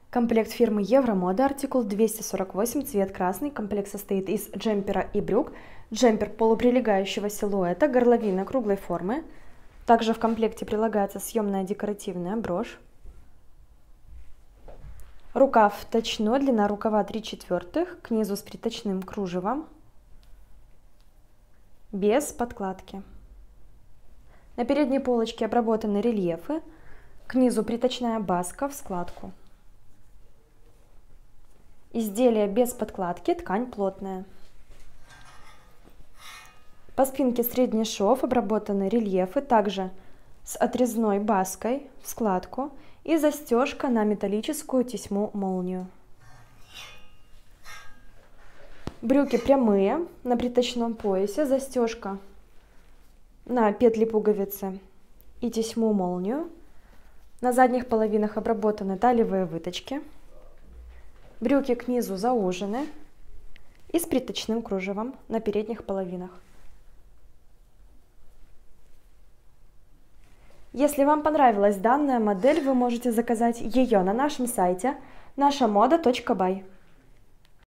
Комплект фирмы Евромода, артикул 248, цвет красный. Комплект состоит из джемпера и брюк. Джемпер полуприлегающего силуэта, горловина круглой формы. Также в комплекте прилагается съемная декоративная брошь. Рукав точной, длина рукава 3/4, к низу с приточным кружевом, без подкладки. На передней полочке обработаны рельефы, к низу приточная баска в складку. Изделие без подкладки, ткань плотная. По спинке средний шов обработаны рельефы, также с отрезной баской в складку и застежка на металлическую тесьму-молнию. Брюки прямые, на приточном поясе, застежка на петли пуговицы и тесьму-молнию. На задних половинах обработаны талиевые выточки. Брюки к низу заужены и с приточным кружевом на передних половинах. Если вам понравилась данная модель, вы можете заказать ее на нашем сайте nashamoda.by.